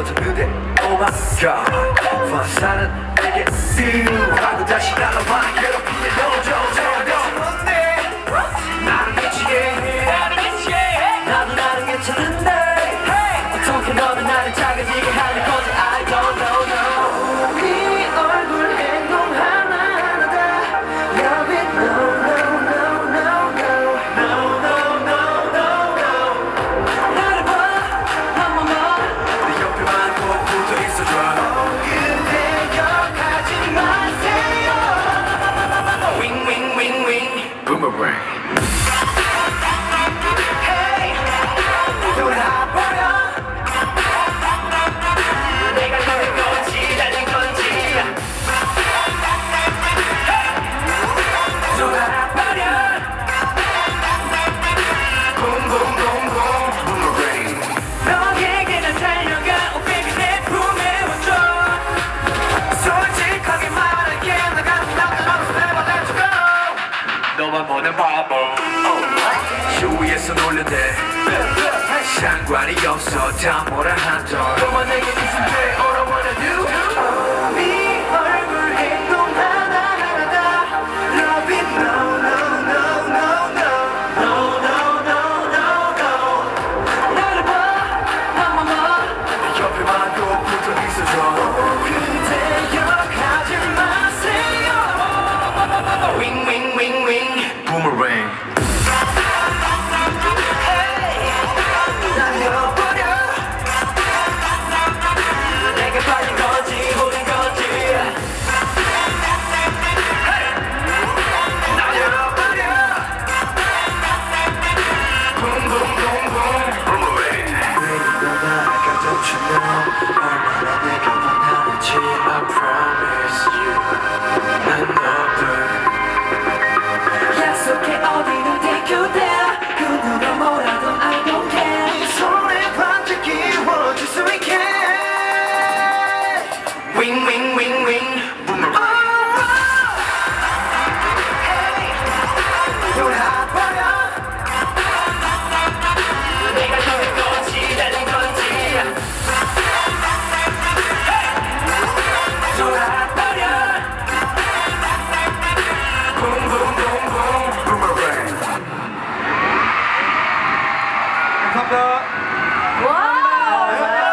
떨어졌는데 Oh my God 화살은 내게 띠우 하고 다시 날아와 괴롭히게 나를 미치게 나도 나를 괜찮은데 어떻게 너는 나를 작아지게 하는 거지 I don't know no 네 얼굴 행동 하나하나 다 Love it no no no no no no no no no no 나를 봐 한 번만 내 옆에만 꼭 붙어 있어줘 그대 기억하지 마세요 Wing wing wing wing Boomerang 너만 보는 바보 주위에서 놀려대 상관이 없어 다 뭐라 하던 너만 내게 있을게 all I wanna do 네 얼굴 행동 하나하나 다 Love it no no no no no no no no no no 나를 봐 한 번만 내 옆에만 꼭 붙어 있어줘 그대 기억하지 마세요 Wing wing wing wing Boomerang I promise you another 약속해 어디로 대교돼 그 누가 뭐라던 I don't care 손에 반짝 끼워줄 수 있게 Wing wing wing wing Boomerang 감사합니다. 와!